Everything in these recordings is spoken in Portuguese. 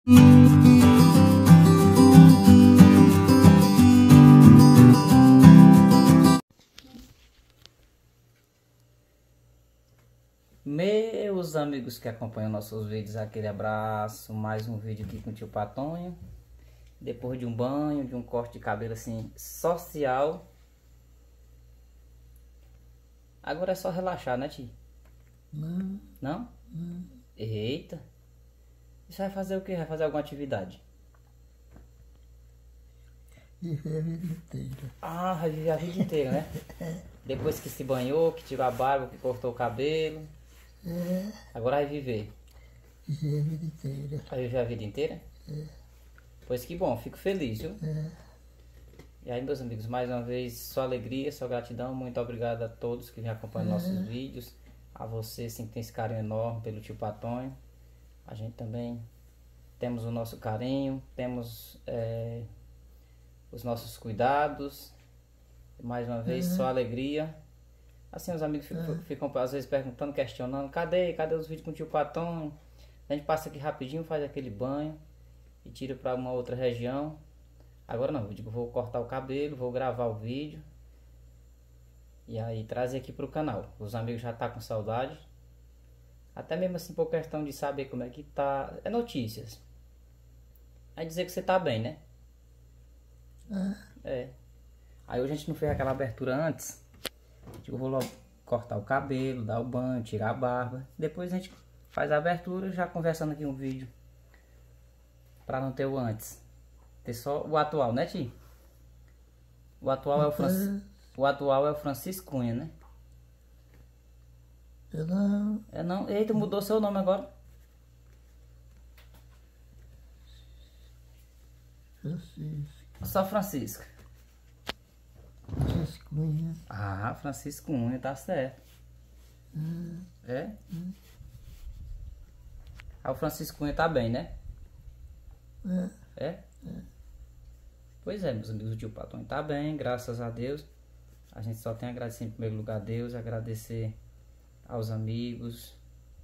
Meus amigos que acompanham nossos vídeos, aquele abraço, mais um vídeo aqui com o tio Patonho. Depois de um banho, de um corte de cabelo assim, social. Agora é só relaxar, né, tio? Não. Não? Não. Eita. Você vai fazer o quê? Vai fazer alguma atividade? Viver a vida inteira. Ah, vai viver a vida inteira, né? Depois que se banhou, que tirou a barba, que cortou o cabelo. Agora vai viver. Viver a vida inteira. Vai viver a vida inteira? Pois que bom, fico feliz, viu? E aí, meus amigos, mais uma vez, só alegria, só gratidão. Muito obrigado a todos que me acompanham nos nossos vídeos. A você, sim, que tem esse carinho enorme pelo tio Patonho. A gente também temos o nosso carinho, temos os nossos cuidados. Mais uma vez, só alegria. Assim, os amigos ficam às vezes perguntando, questionando: cadê os vídeos com o tio Patonho? A gente passa aqui rapidinho, faz aquele banho e tira para uma outra região. Agora não, eu digo, vou cortar o cabelo, vou gravar o vídeo e aí trazer aqui para o canal. Os amigos já estão com saudade, até mesmo assim por questão de saber como é que tá. É notícias. Aí dizer que você tá bem, né? Aí hoje a gente não fez aquela abertura antes. Eu vou logo cortar o cabelo, dar o banho, tirar a barba. Depois a gente faz a abertura, já conversando aqui um vídeo. Pra não ter o antes. Ter só o atual, né, tio? O atual é o Francisco Cunha, né? Eu não. É não. Eita, mudou seu nome agora. Francisco. Só Francisco. Francisco Cunha. Ah, Francisco Cunha, tá certo. É? Ah, o Francisco Cunha tá bem, né? É? Pois é, meus amigos, o tio Patonho tá bem, graças a Deus. A gente só tem a agradecer em primeiro lugar a Deus, agradecer aos amigos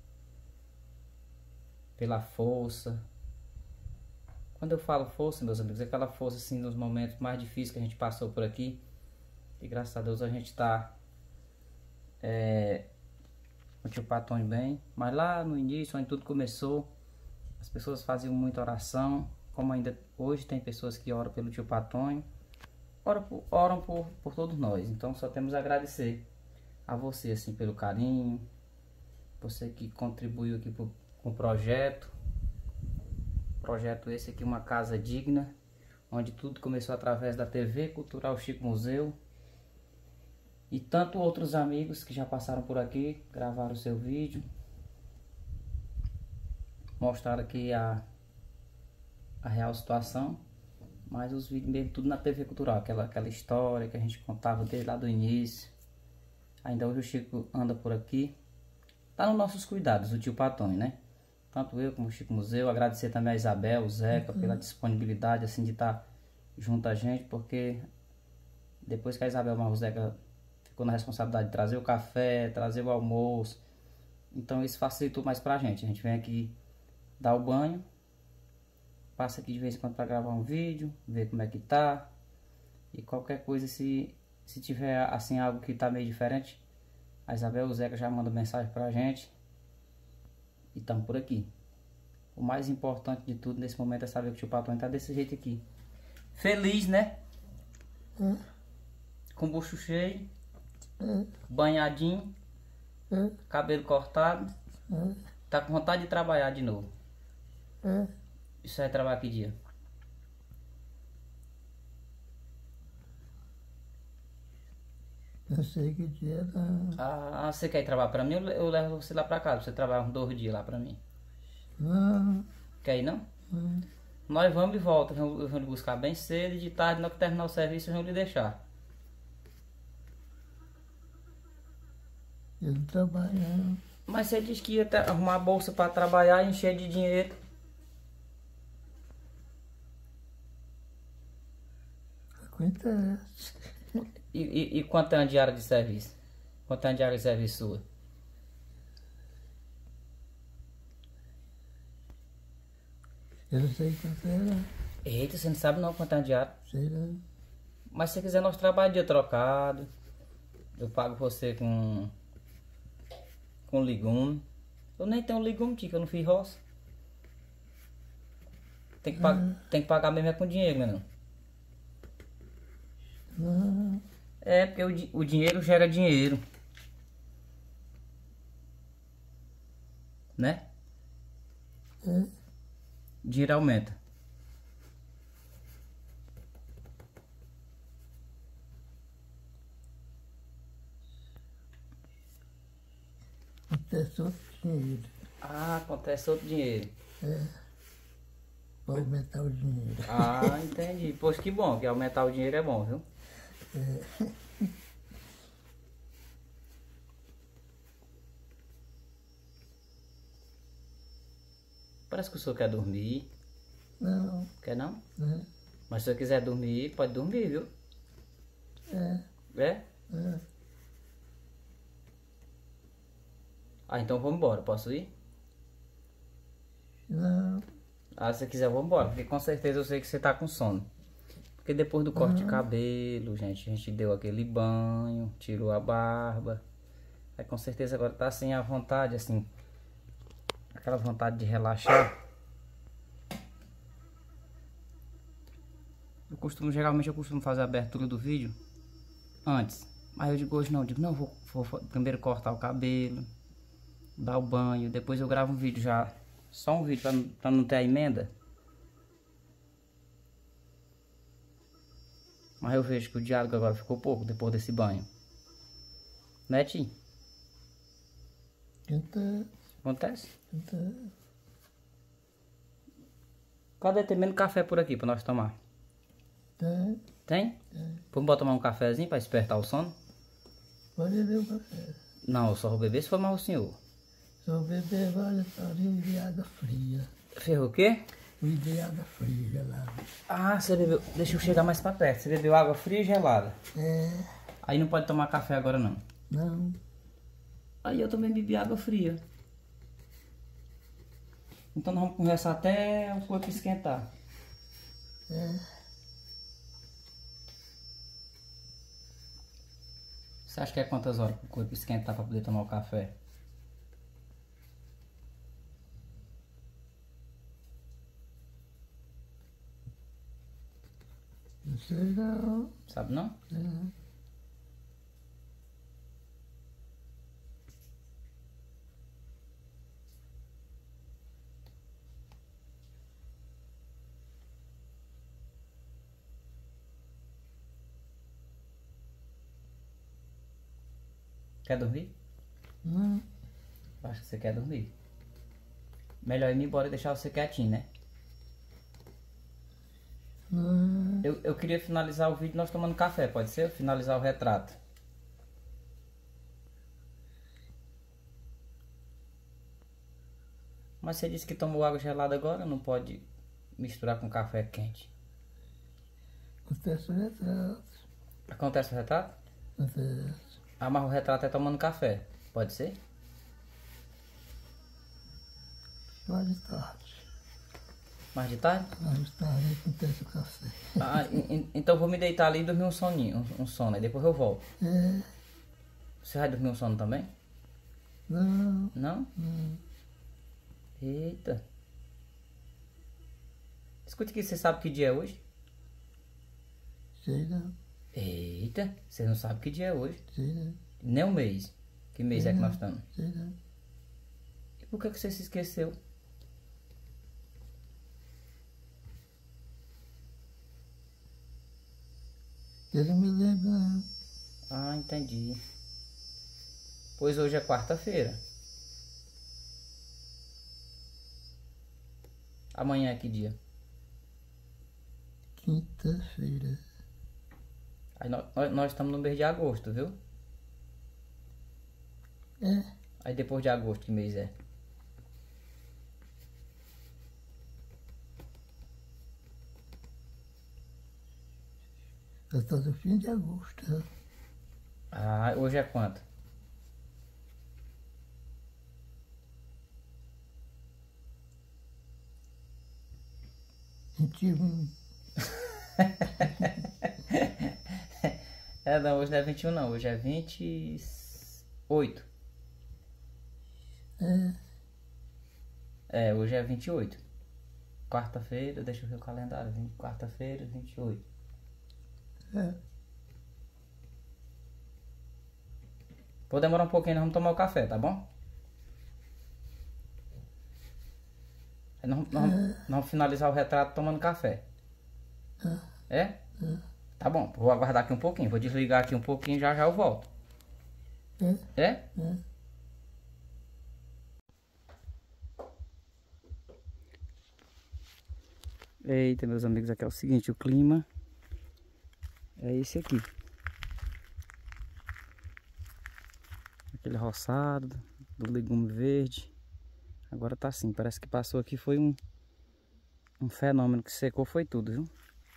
pela força. Quando eu falo força, meus amigos, é aquela força assim nos momentos mais difíceis que a gente passou por aqui. E graças a Deus a gente tá com o tio Patonho bem. Mas lá no início, onde tudo começou, as pessoas faziam muita oração. Como ainda hoje tem pessoas que oram pelo tio Patonho, oram por todos nós. Então só temos a agradecer a você assim pelo carinho, você que contribuiu aqui com o projeto esse aqui, uma casa digna, onde tudo começou através da TV Cultural Chico Museu. E tanto outros amigos que já passaram por aqui, gravaram o seu vídeo, mostraram aqui a real situação, mas os vídeos mesmo tudo na TV Cultural, aquela história que a gente contava desde lá do início. Ainda hoje o Chico anda por aqui, tá nos nossos cuidados, o tio Patonho, né? Tanto eu como o Chico Museu. Agradecer também a Isabel, o Zeca, pela disponibilidade assim de estar junto a gente, porque depois que a Isabel e o Zeca ficou na responsabilidade de trazer o café, trazer o almoço, então isso facilitou mais pra gente. A gente vem aqui dar o banho, passa aqui de vez em quando para gravar um vídeo, ver como é que tá. E qualquer coisa, se tiver assim algo que tá meio diferente, a Isabel e o Zeca já mandam mensagem pra gente. E estamos por aqui. O mais importante de tudo nesse momento é saber que o tio Patonho tá desse jeito aqui. Feliz, né? Com o bucho cheio, banhadinho, cabelo cortado. Tá com vontade de trabalhar de novo. Isso vai trabalhar que dia? Não sei que dia não. Ah, você quer ir trabalhar pra mim? Eu levo você lá pra casa, pra você trabalhar uns 2 dias lá pra mim. Não. Quer ir não? Nós vamos e volta. Eu vou lhe buscar bem cedo e de tarde, na hora que terminar o serviço, eu vou lhe deixar. Eu não trabalho não. Mas você disse que ia arrumar a bolsa pra trabalhar e encher de dinheiro. Acontece. E quanto é uma diária de serviço? Quanto é uma diária de serviço sua? Eu não sei quanto era. Eita, você não sabe não quanto é diário. Sei não. Mas se você quiser nós trabalhamos dia trocado. Eu pago você com legume. Eu nem tenho legume, tia, que eu não fiz roça. Tem que pagar mesmo é com dinheiro, né? Não? Não. É, porque o dinheiro gera dinheiro. Né? É. Dinheiro aumenta. Acontece outro dinheiro. Ah, acontece outro dinheiro. Para aumentar o dinheiro. Ah, entendi. Poxa, que bom, que aumentar o dinheiro é bom, viu? Parece que o senhor quer dormir. Não. Quer não? Né? Mas se você quiser dormir, pode dormir, viu? É. É? É. Ah, então vamos embora. Posso ir? Não. Ah, se você quiser, vamos embora. Porque com certeza eu sei que você tá com sono. Porque depois do corte de cabelo, gente, a gente deu aquele banho, tirou a barba. Aí com certeza agora tá assim à vontade, assim. Aquela vontade de relaxar. Geralmente eu costumo fazer a abertura do vídeo antes. Mas eu digo hoje não, não, vou primeiro cortar o cabelo, dar o banho, depois eu gravo um vídeo já. Só um vídeo pra não ter a emenda. Mas eu vejo que o diálogo agora ficou pouco depois desse banho. Né, Tim? Acontece? Cadê? Tem menos café por aqui pra nós tomar? Tem? Vamos botar tomar um cafezinho pra despertar o sono? Pode beber o café. Não, eu só vou beber se for mal o senhor. Só beber vale farinha de água fria. Ferrou o quê? E de água fria, gelada. Ah, você bebeu. Deixa eu chegar mais pra perto. Você bebeu água fria e gelada. É. Aí não pode tomar café agora não. Não. Aí eu também bebi água fria. Então nós vamos conversar até o corpo esquentar. Você acha que é quantas horas para o corpo esquentar para poder tomar o café? Não sei não. Sabe não? Quer dormir? Não. Acho que você quer dormir. Melhor ir embora e deixar você quietinho, né? Não. Eu queria finalizar o vídeo nós tomando café, pode ser? Finalizar o retrato. Mas você disse que tomou água gelada agora, não pode misturar com café quente. Acontece o retrato. Acontece o retrato? Acontece. Ah, mas o retrato é tomando café, pode ser? Mais tarde. Mais de tarde? Mais tarde acontece o café. Ah, então eu vou me deitar ali e dormir um soninho, um sono, aí depois eu volto. É. Você vai dormir um sono também? Não. Não? Não. Eita. Escute aqui, você sabe que dia é hoje? Sei não. Eita, você não sabe que dia é hoje. Sei não. Nem o mês. Que mês é que nós estamos? Sei não. E por que você se esqueceu? Eu não me lembro não. Ah, entendi. Pois hoje é quarta-feira. Amanhã é que dia? Quinta-feira. Aí nós estamos no mês de agosto, viu? É. Aí depois de agosto, que mês é? Eu estou no fim de agosto. Ah, hoje é quanto? 21. Não, hoje não é 21 não, hoje é 28. Hoje é 28. Quarta-feira, deixa eu ver o calendário. Quarta-feira, 28. Vou demorar um pouquinho, nós vamos tomar o café, tá bom? Nós vamos finalizar o retrato tomando café. É? Tá bom, vou aguardar aqui um pouquinho. Vou desligar aqui um pouquinho, já eu volto. É? Eita, meus amigos, aqui é o seguinte, o clima é esse aqui. Aquele roçado do legume verde. Agora tá assim, parece que passou aqui, foi um fenômeno que secou, foi tudo, viu?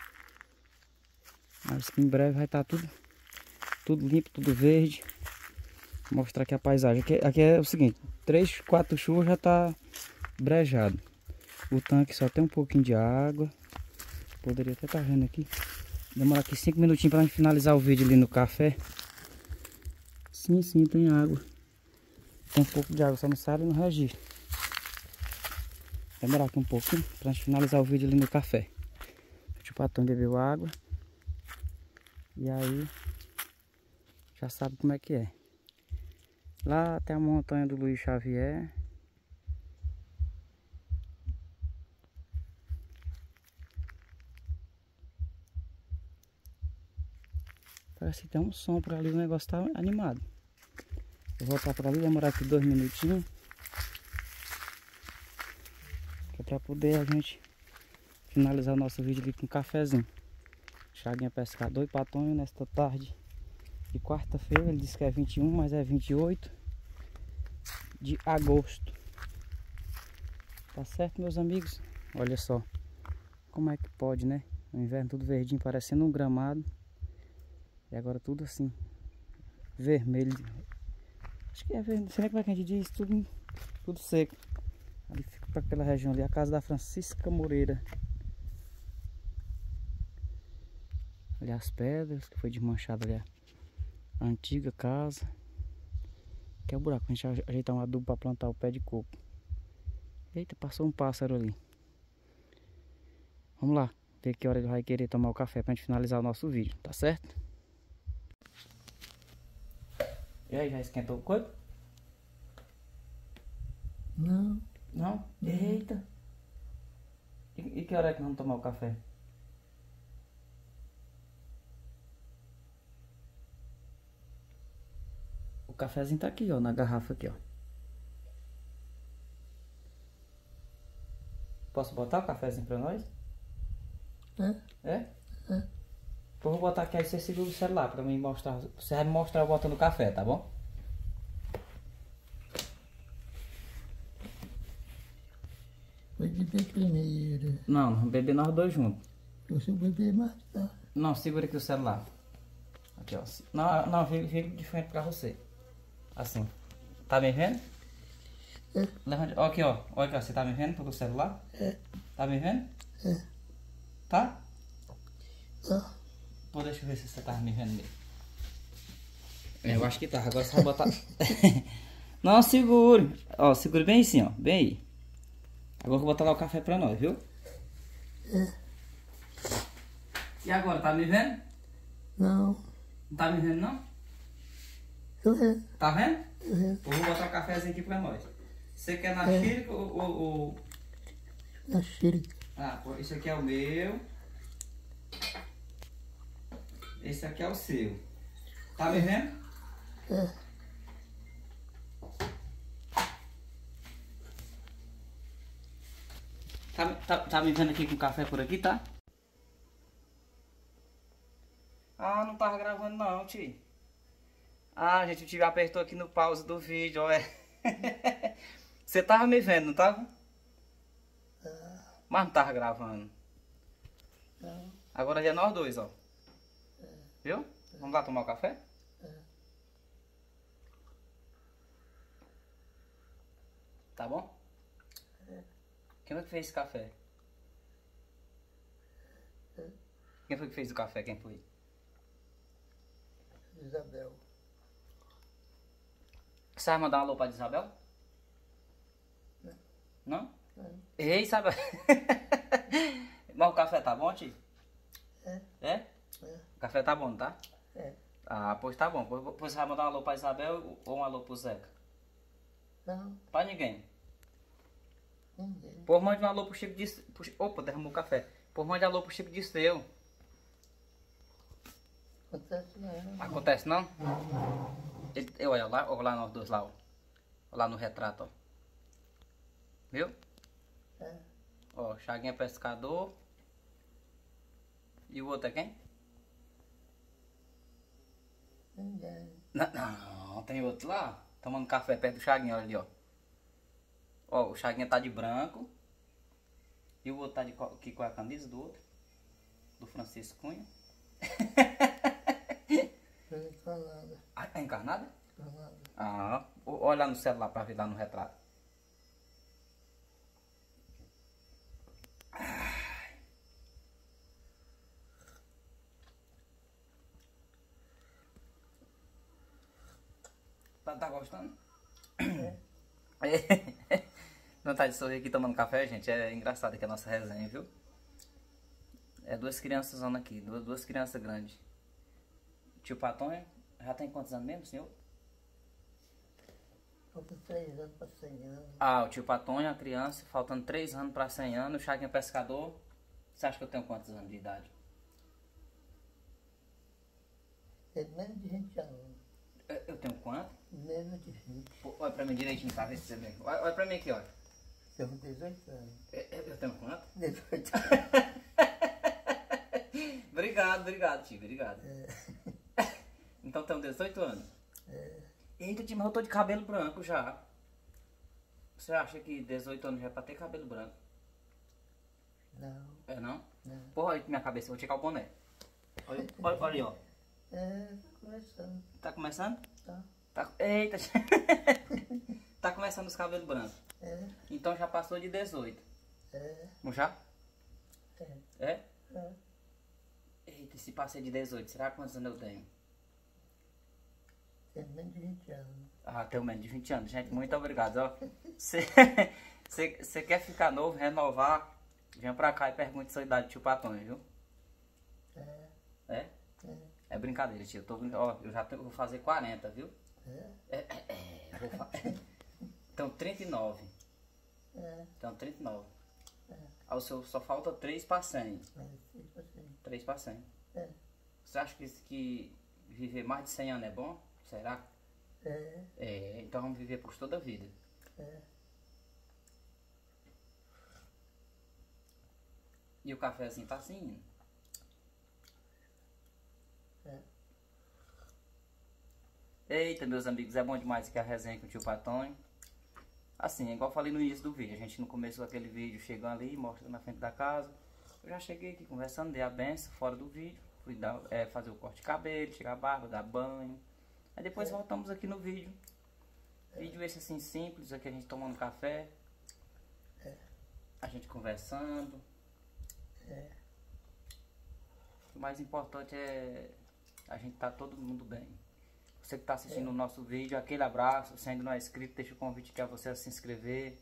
Mas que em breve vai estar tudo limpo, tudo verde. Vou mostrar aqui a paisagem. Aqui é o seguinte, 3, 4 chuvas já tá brejado. O tanque só tem um pouquinho de água. Poderia até estar vendo aqui. Demora aqui 5 minutinhos para finalizar o vídeo ali no café. Sim, tem água. Tem um pouco de água, só não sai no registro. Demorar aqui um pouquinho para finalizar o vídeo ali no café. O tio Patrão bebeu água. E aí já sabe como é que é. Lá tem a montanha do Luiz Xavier. Parece que tem um som por ali, o negócio tá animado. Vou voltar por ali, demorar aqui 2 minutinhos. Que é pra poder a gente finalizar o nosso vídeo ali com um cafezinho. Chaguinha Pescador e Patonho nesta tarde de quarta-feira. Ele disse que é 21, mas é 28 de agosto. Tá certo, meus amigos? Olha só como é que pode, né? O inverno tudo verdinho, parecendo um gramado. E agora tudo assim, vermelho. Acho que é vermelho, sei lá como é que a gente diz, tudo seco. Ali fica para aquela região ali, a casa da Francisca Moreira. Ali as pedras, que foi desmanchada ali a antiga casa. Aqui é o buraco, a gente vai ajeitar um adubo para plantar o pé de coco. Eita, passou um pássaro ali. Vamos lá, ver que hora ele vai querer tomar o café pra gente finalizar o nosso vídeo, tá certo? E aí, já esquentou o corpo? Não. Não? Eita! E que hora é que vamos tomar o café? O cafezinho tá aqui, ó, na garrafa aqui, ó. Posso botar o cafezinho pra nós? É? Então vou botar aqui, aí você segura o celular pra mim mostrar. Você vai me mostrar eu botando o café, tá bom? Vai beber primeiro. Não, vamos beber nós dois juntos. Você beber mais tarde. Não, segura aqui o celular. Aqui, ó. Não, vira de frente pra você. Assim. Tá me vendo? Levante. Ó, aqui, ó. Olha aqui, ó. Você tá me vendo pelo celular? Tá me vendo? Tá? Pô, deixa eu ver se você tá me vendo mesmo. Eu acho que tá. Agora você vai botar. Não, segure. Ó, segure bem assim, ó. Bem aí. Agora eu vou botar lá o café pra nós, viu? E agora, tá me vendo? Não. Não tá me vendo, não? Tô vendo. Tá vendo? Eu vou botar o cafezinho aqui pra nós. Você quer na xírica ou... Na xírica. Ah, pô, esse aqui é o meu. Esse aqui é o seu. Tá me vendo? Tá me vendo aqui com o café por aqui, tá? Ah, não tava gravando não, tio. Ah, gente, o tio apertou aqui no pause do vídeo, ó. Você tava me vendo, não tava? Mas não tava gravando. Agora já é nós dois, ó. Viu? Vamos lá tomar o café? Tá bom? Quem é que fez esse café? Quem foi que fez o café? Quem foi? Isabel. Você vai mandar um alô pra Isabel? Não. Não? Não. Ei, Isabel. Mas o café tá bom, tio? É. É? É. O café tá bom, tá? É. Ah, pois tá bom. Pois você vai mandar um alô pra Isabel ou um alô pro Zeca? Não. Pra ninguém. Ninguém. Por mande um alô pro Chico de... Opa, derramou o café. Por mande um alô pro Chico de Seu. Acontece não. Acontece não? Olha lá nós dois lá, ó. Lá no retrato, ó. Viu? É. Ó, Chaguinha é pescador. E o outro é quem? Ninguém. Não, tem outro lá. Tomando café perto do Chaguinha, olha ali, ó. Ó, o Chaguinha tá de branco. E o outro tá de qual é a camisa do outro? Do Francisco Cunha. Não é encanada. Ah, é encarnada? Encanada. Ah, olha lá no celular pra ver lá no retrato. Tá gostando? É. Vontade de sorrir aqui tomando café, gente. É engraçado aqui a nossa resenha, viu? É duas crianças aqui, duas crianças grandes. Tio Patonha, já tem quantos anos mesmo, senhor? Falta 3 anos para 100 anos. Ah, o tio Patonha, a criança, faltando 3 anos para 100 anos. O Chaguinha pescador. Você acha que eu tenho quantos anos de idade? Tem menos de 20 anos. Eu tenho quanto? Menos de 20. Pô, olha pra mim direitinho pra ver se você vê. Olha pra mim aqui, olha. Tenho 18 anos. Eu tenho quanto? 18 Obrigado, tio, obrigado. Então tenho 18 anos. Eita, tio, mas eu tô de cabelo branco já. Você acha que 18 anos já é pra ter cabelo branco? Não. É não? Não. Porra, olha minha cabeça, eu vou tirar o boné. Olha aí, ó. É, tá começando. Tá começando? Tá. Eita, tá começando os cabelos brancos. É. Então já passou de 18. É. Não já? É. É? É. Eita, se passei de 18, será quantos anos eu tenho? Tem menos de 20 anos. Ah, tenho menos de 20 anos. Gente, muito obrigado. Ó, você quer ficar novo, renovar? Venha pra cá e pergunte sua idade, tio Patonha, viu? É. É? É. É brincadeira, tio. Ó, eu já vou fazer 40, viu? É. Eu vou Então 39. É. Então 39. É. Aí o seu só falta 3 para 100. É. Tipo assim. 3 para 100. É. Você acha que viver mais de 100 anos é bom? Será? É. É, então vamos viver por toda a vida. É. E o cafezinho tá assim indo. É. Eita, meus amigos, é bom demais aqui a resenha com o tio Patonho. Assim, igual eu falei no início do vídeo, a gente no começo daquele vídeo chegando ali, mostrando na frente da casa. Eu já cheguei aqui conversando, dei a benção fora do vídeo. Fui fazer o corte de cabelo, tirar a barba, dar banho. Aí depois voltamos aqui no vídeo. Vídeo esse assim simples, aqui a gente tomando café. A gente conversando. O mais importante é a gente tá todo mundo bem. Você que está assistindo o nosso vídeo, aquele abraço. Se ainda não é inscrito, deixa o convite aqui a você a se inscrever.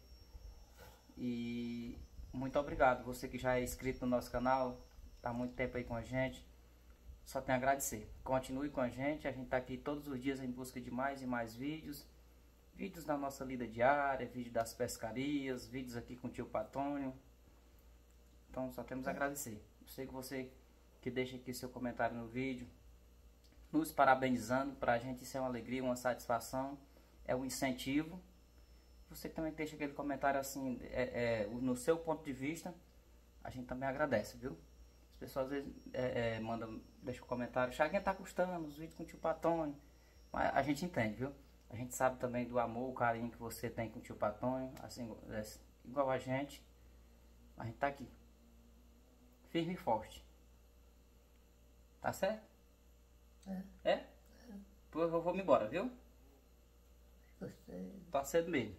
E muito obrigado. Você que já é inscrito no nosso canal, está há muito tempo aí com a gente. Só tenho a agradecer. Continue com a gente está aqui todos os dias em busca de mais e mais vídeos. Vídeos da nossa lida diária, vídeo das pescarias, vídeos aqui com o tio Patonho. Então só temos a agradecer. Eu sei que você que deixa aqui seu comentário no vídeo, nos parabenizando, para a gente isso é uma alegria, uma satisfação, é um incentivo. Você que também deixa aquele comentário assim, no seu ponto de vista, a gente também agradece, viu? As pessoas às vezes deixam um comentário, Chaguinha tá custando os vídeos com o tio Patonho, mas a gente entende, viu? A gente sabe também do amor, o carinho que você tem com o tio Patonho, assim, igual a gente tá aqui, firme e forte. Tá certo? É? Pois eu vou me embora, viu? Gostei. Tá cedo mesmo.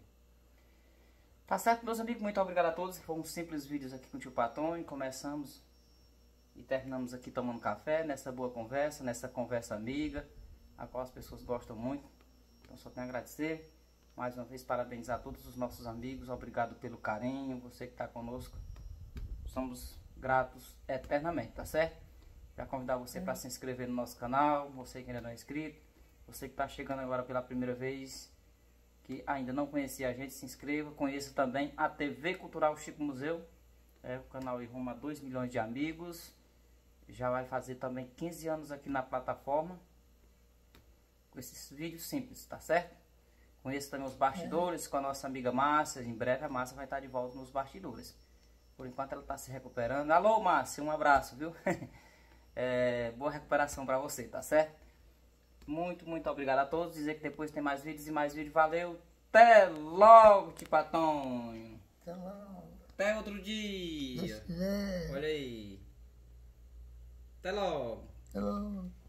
Tá certo, meus amigos? Muito obrigado a todos. Foi um simples vídeo aqui com o tio Patonho. Começamos E terminamos aqui tomando café, nessa boa conversa, nessa conversa amiga, a qual as pessoas gostam muito. Então só tenho a agradecer. Mais uma vez parabenizar todos os nossos amigos. Obrigado pelo carinho, você que está conosco. Somos gratos eternamente, tá certo? Já convidar você para se inscrever no nosso canal, você que ainda não é inscrito. Você que está chegando agora pela primeira vez, que ainda não conhecia a gente, se inscreva. Conheça também a TV Cultural Chico Museu. O canal aí rumo a 2 milhões de amigos. Já vai fazer também 15 anos aqui na plataforma. Com esses vídeos simples, tá certo? Conheça também os bastidores com a nossa amiga Márcia. Em breve a Márcia vai estar de volta nos bastidores. Por enquanto ela está se recuperando. Alô, Márcia, um abraço, viu? Boa recuperação para você, tá certo? Muito obrigado a todos. Dizer que depois tem mais vídeos e mais vídeos. Valeu. Até logo, Tipatão. Até logo. Até outro dia. Deus quiser. Olha aí. Até logo. Até logo.